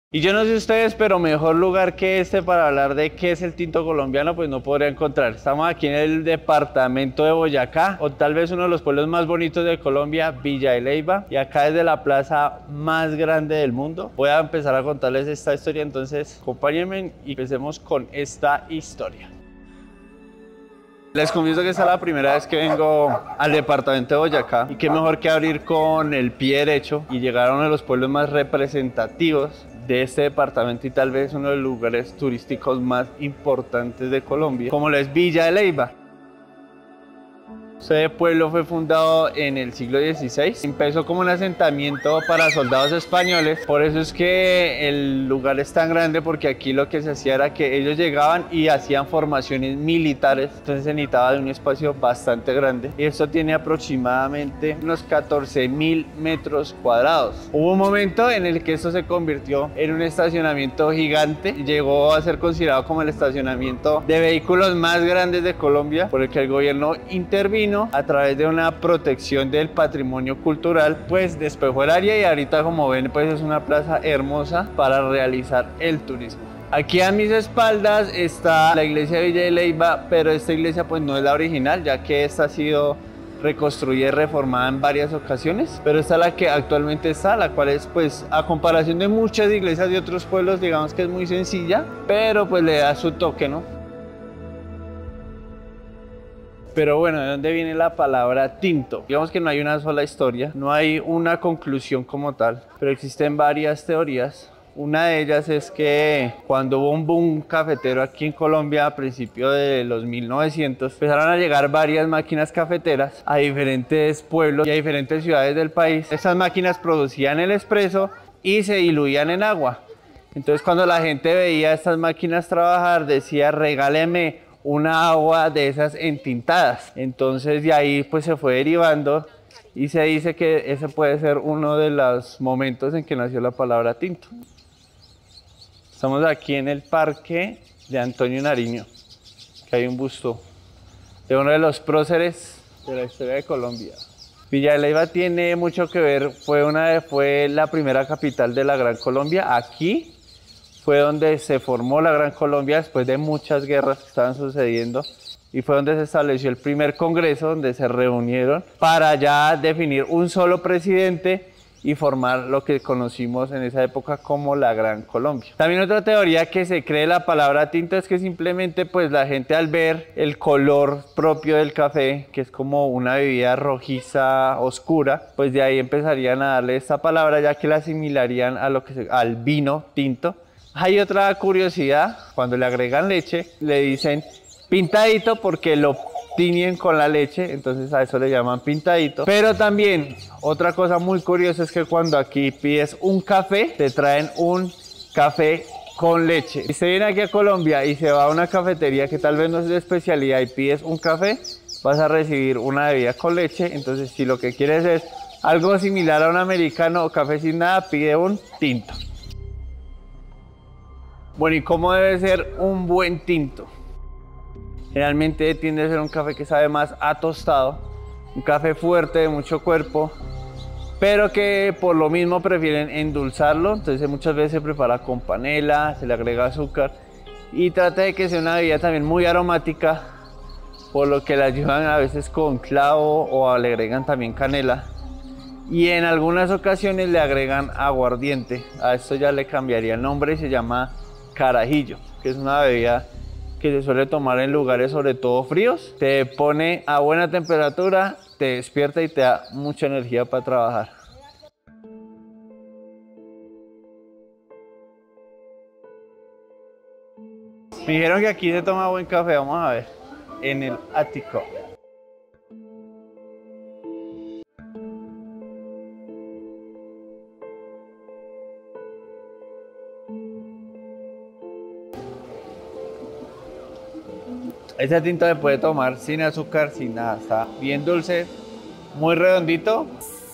Y yo no sé ustedes, pero mejor lugar que este para hablar de qué es el tinto colombiano, pues no podría encontrar. Estamos aquí en el departamento de Boyacá, o tal vez uno de los pueblos más bonitos de Colombia, Villa de Leyva. Y acá es de la plaza más grande del mundo. Voy a empezar a contarles esta historia, entonces acompáñenme y empecemos con esta historia. Les confieso que esta es la primera vez que vengo al departamento de Boyacá y qué mejor que abrir con el pie derecho y llegar a uno de los pueblos más representativos de este departamento y tal vez uno de los lugares turísticos más importantes de Colombia, como lo es Villa de Leyva. Este pueblo fue fundado en el siglo XVI, empezó como un asentamiento para soldados españoles, por eso es que el lugar es tan grande, porque aquí lo que se hacía era que ellos llegaban y hacían formaciones militares, entonces se necesitaba de un espacio bastante grande y esto tiene aproximadamente unos 14.000 metros cuadrados. Hubo un momento en el que esto se convirtió en un estacionamiento gigante, llegó a ser considerado como el estacionamiento de vehículos más grandes de Colombia, por el que el gobierno intervino a través de una protección del patrimonio cultural, pues despejó el área y ahorita, como ven, pues es una plaza hermosa para realizar el turismo. Aquí a mis espaldas está la iglesia de Villa de Leyva, pero esta iglesia pues no es la original, ya que esta ha sido reconstruida y reformada en varias ocasiones, pero esta es la que actualmente está, la cual es, pues, a comparación de muchas iglesias de otros pueblos, digamos que es muy sencilla, pero pues le da su toque, ¿no? Pero bueno, ¿de dónde viene la palabra tinto? Digamos que no hay una sola historia, no hay una conclusión como tal, pero existen varias teorías. Una de ellas es que cuando hubo un boom cafetero aquí en Colombia a principios de los 1900, empezaron a llegar varias máquinas cafeteras a diferentes pueblos y a diferentes ciudades del país. Estas máquinas producían el espresso y se diluían en agua. Entonces, cuando la gente veía estas máquinas trabajar, decía: regáleme una agua de esas entintadas. Entonces de ahí pues se fue derivando y se dice que ese puede ser uno de los momentos en que nació la palabra tinto. Estamos aquí en el parque de Antonio Nariño, que hay un busto de uno de los próceres de la historia de Colombia. Villa de Leyva tiene mucho que ver, fue la primera capital de la Gran Colombia. Aquí fue donde se formó la Gran Colombia después de muchas guerras que estaban sucediendo y fue donde se estableció el primer congreso, donde se reunieron para ya definir un solo presidente y formar lo que conocimos en esa época como la Gran Colombia. También otra teoría que se cree la palabra tinto es que simplemente pues la gente, al ver el color propio del café, que es como una bebida rojiza oscura, pues de ahí empezarían a darle esta palabra, ya que la asimilarían a al vino tinto. Hay otra curiosidad: cuando le agregan leche, le dicen pintadito porque lo tiñen con la leche, entonces a eso le llaman pintadito. Pero también otra cosa muy curiosa es que cuando aquí pides un café, te traen un café con leche. Si se viene aquí a Colombia y se va a una cafetería que tal vez no es de especialidad y pides un café, vas a recibir una bebida con leche. Entonces, si lo que quieres es algo similar a un americano o café sin nada, pide un tinto. Bueno, ¿y cómo debe ser un buen tinto? Generalmente tiende a ser un café que sabe más a tostado, un café fuerte, de mucho cuerpo, pero que por lo mismo prefieren endulzarlo. Entonces muchas veces se prepara con panela, se le agrega azúcar y trata de que sea una bebida también muy aromática, por lo que la ayudan a veces con clavo o le agregan también canela. Y en algunas ocasiones le agregan aguardiente. A esto ya le cambiaría el nombre y se llama carajillo, que es una bebida que se suele tomar en lugares sobre todo fríos. Te pone a buena temperatura, te despierta y te da mucha energía para trabajar. Me dijeron que aquí se toma buen café, vamos a ver, en el ático. Ese tinto se puede tomar sin azúcar, sin nada, está bien dulce, muy redondito.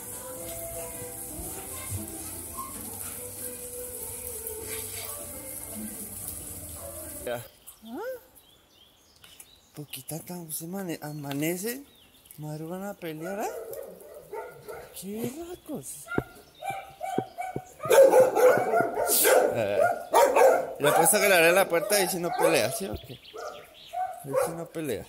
Poquita tan se amanece, madrugan a pelear, ¿eh? ¡Qué racos! Le apuesto que le abre la puerta y si no pelea, ¿sí o qué? Ahí si no pelea.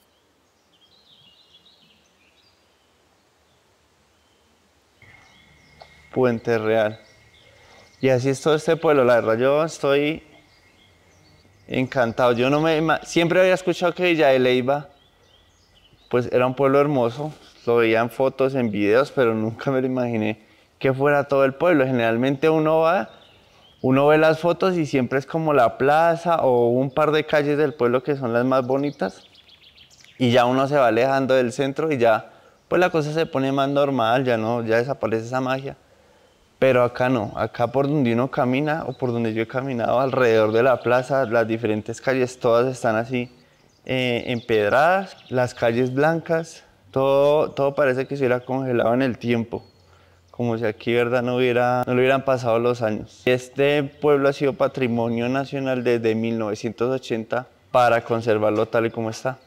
Puente Real. Y así es todo este pueblo, la verdad yo estoy encantado. Yo no me siempre había escuchado que Villa de Leyva pues era un pueblo hermoso, lo veía en fotos, en videos, pero nunca me lo imaginé que fuera todo el pueblo. Generalmente uno ve las fotos y siempre es como la plaza o un par de calles del pueblo que son las más bonitas y ya uno se va alejando del centro y ya pues la cosa se pone más normal, ya desaparece esa magia. Pero acá no, acá por donde uno camina o por donde yo he caminado alrededor de la plaza, las diferentes calles todas están así empedradas, las calles blancas, todo parece que se hubiera congelado en el tiempo, como si aquí verdad no le hubieran pasado los años. Este pueblo ha sido patrimonio nacional desde 1980 para conservarlo tal y como está.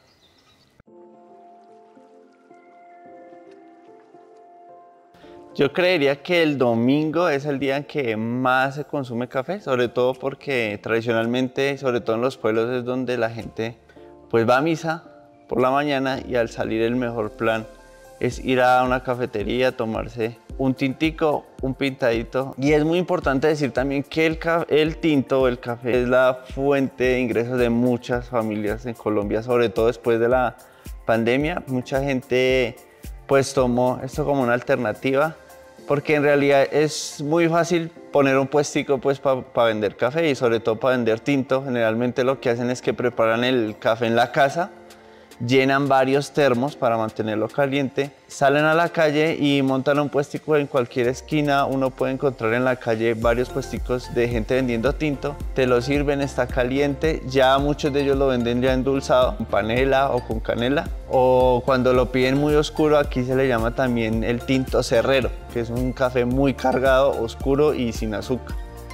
Yo creería que el domingo es el día en que más se consume café, sobre todo porque tradicionalmente, sobre todo en los pueblos, es donde la gente pues va a misa por la mañana y al salir el mejor plan es ir a una cafetería, tomarse un tintico, un pintadito. Y es muy importante decir también que el tinto o el café es la fuente de ingresos de muchas familias en Colombia, sobre todo después de la pandemia. Mucha gente pues tomó esto como una alternativa, porque en realidad es muy fácil poner un puestico pues para vender café y sobre todo para vender tinto. Generalmente lo que hacen es que preparan el café en la casa, llenan varios termos para mantenerlo caliente, salen a la calle y montan un puestico en cualquier esquina. Uno puede encontrar en la calle varios puesticos de gente vendiendo tinto, te lo sirven, está caliente, ya muchos de ellos lo venden ya endulzado, con panela o con canela, o cuando lo piden muy oscuro, aquí se le llama también el tinto cerrero, que es un café muy cargado, oscuro y sin azúcar.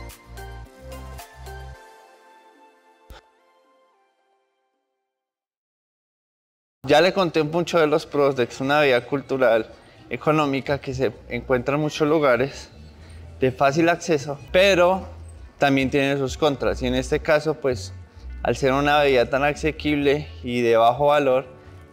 Ya le conté mucho de los pros de que es una vía cultural, económica, que se encuentra en muchos lugares, de fácil acceso, pero también tiene sus contras. Y en este caso, pues, al ser una bebida tan asequible y de bajo valor,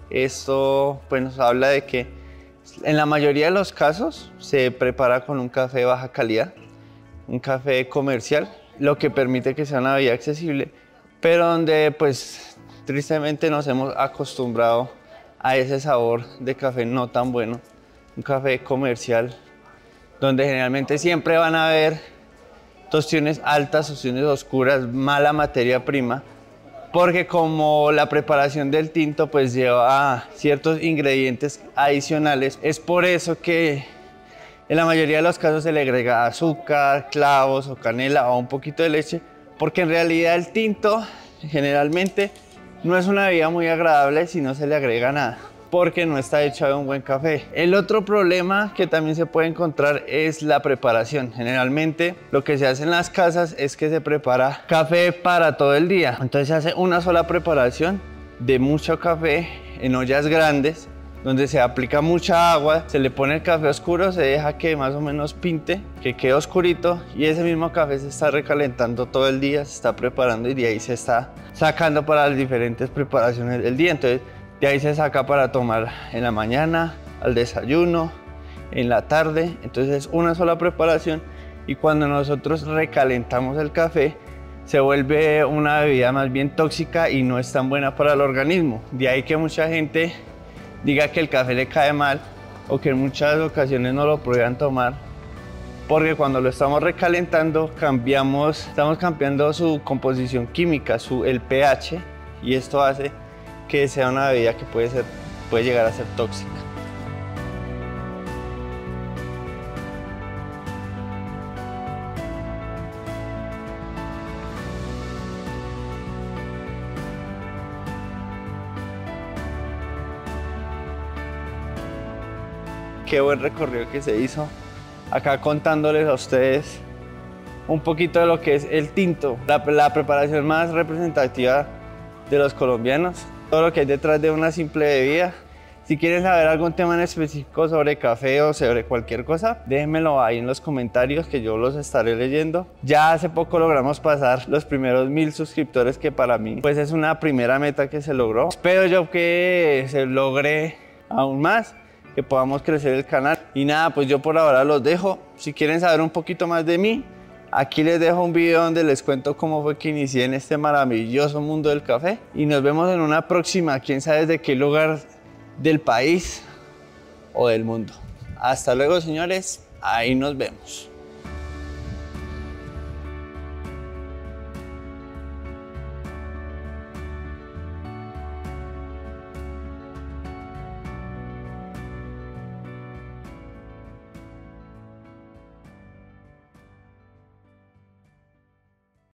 esto pues, nos habla de que en la mayoría de los casos se prepara con un café de baja calidad, un café comercial, lo que permite que sea una bebida accesible, pero donde pues tristemente nos hemos acostumbrado a ese sabor de café no tan bueno, un café comercial, donde generalmente siempre van a haber tostiones altas, tostiones oscuras, mala materia prima, porque como la preparación del tinto pues lleva ciertos ingredientes adicionales, es por eso que en la mayoría de los casos se le agrega azúcar, clavos o canela o un poquito de leche, porque en realidad el tinto generalmente no es una bebida muy agradable si no se le agrega nada, porque no está hecha de un buen café. El otro problema que también se puede encontrar es la preparación. Generalmente lo que se hace en las casas es que se prepara café para todo el día. Entonces se hace una sola preparación de mucho café en ollas grandes, donde se aplica mucha agua, se le pone el café oscuro, se deja que más o menos pinte, que quede oscurito, y ese mismo café se está recalentando todo el día, se está preparando y de ahí se está sacando para las diferentes preparaciones del día. Entonces de ahí se saca para tomar en la mañana, al desayuno, en la tarde. Entonces es una sola preparación y cuando nosotros recalentamos el café se vuelve una bebida más bien tóxica y no es tan buena para el organismo. De ahí que mucha gente diga que el café le cae mal o que en muchas ocasiones no lo prueban tomar, porque cuando lo estamos recalentando estamos cambiando su composición química, el pH, y esto hace que sea una bebida que puede llegar a ser tóxica. Qué buen recorrido que se hizo acá contándoles a ustedes un poquito de lo que es el tinto, la preparación más representativa de los colombianos, todo lo que hay detrás de una simple bebida. Si quieren saber algún tema en específico sobre café o sobre cualquier cosa, déjenmelo ahí en los comentarios que yo los estaré leyendo. Ya hace poco logramos pasar los primeros 1000 suscriptores, que para mí pues es una primera meta que se logró. Espero yo que se logre aún más, que podamos crecer el canal. Y nada, pues yo por ahora los dejo. Si quieren saber un poquito más de mí, aquí les dejo un video donde les cuento cómo fue que inicié en este maravilloso mundo del café. Y nos vemos en una próxima, quién sabe desde qué lugar del país o del mundo. Hasta luego, señores, ahí nos vemos.